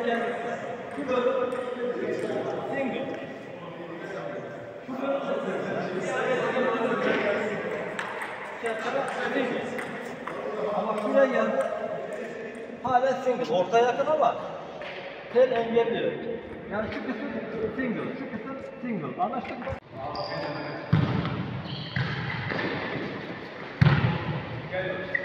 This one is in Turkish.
Single. Ama şuraya geldi. Hala single. Orta yakın ama tel engelliyor. Yani şu kısım single, şu kısım single. Anlaştık mı? Gel.